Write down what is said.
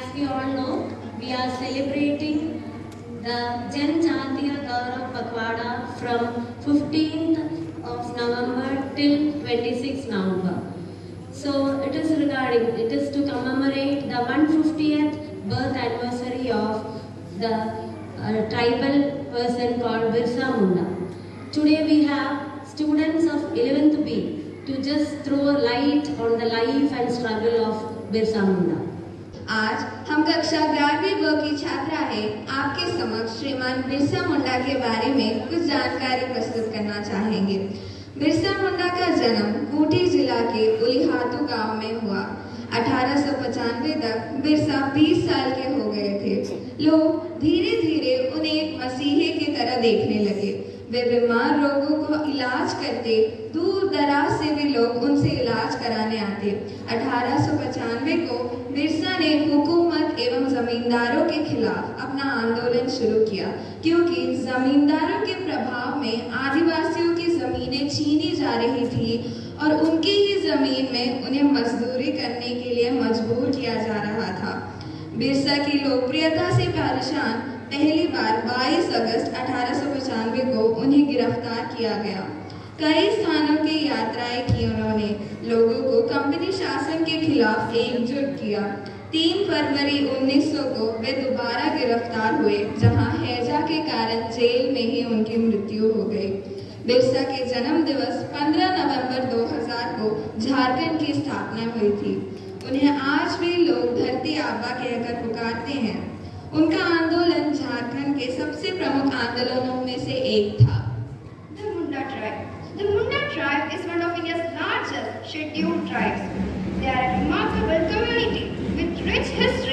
As we all know, we are celebrating the Janjatiya Gaurav Pakhwada from 15th of November till 26th November. So it is to commemorate the 150th birth anniversary of the tribal person called Birsa Munda. Today we have students of 11th B to just throw light on the life and struggle of Birsa Munda. आज हम कक्षा 11वीं ब की छात्रा है आपके समक्ष श्रीमान बिरसा मुंडा के बारे में कुछ जानकारी प्रस्तुत करना चाहेंगे। बिरसा मुंडा का जन्म खूंटी जिला के उलिहातू गांव में हुआ। 1895 तक बिरसा 20 साल के हो गए थे। लोग धीरे धीरे उन्हें एक मसीहे की तरह देखने लगे। वे बीमार लोगों को इलाज करते, दूर दराज से भी लोग उनसे इलाज कराने आते। 1895 को बिरसा ने हुकूमत एवं जमींदारों के खिलाफ अपना आंदोलन शुरू किया, क्योंकि जमींदारों के प्रभाव में आदिवासियों की जमीनें छीनी जा रही थी और उनकी ही जमीन में उन्हें मजदूरी करने के लिए मजबूर किया जा रहा था। बिरसा की लोकप्रियता से परेशान पहली बार 22 अगस्त 1895 को उन्हें गिरफ्तार किया गया। कई स्थानों की यात्राएं की उन्होंने, लोगों को कंपनी शासन के खिलाफ एकजुट किया। 3 फरवरी 1900 को वे दोबारा गिरफ्तार हुए, जहां हैजा के कारण जेल में ही उनकी मृत्यु हो गई। बिरसा के जन्म दिवस 15 नवंबर 2000 को झारखंड की स्थापना हुई थी। उन्हें आज भी लोग धरती आबा कहकर पुकारते हैं। उनका आंदोलन झारखंड के सबसे प्रमुख आंदोलनों में से एक था। The Munda tribe. The Munda tribe is one of India's largest scheduled tribes. They are a remarkable community with rich history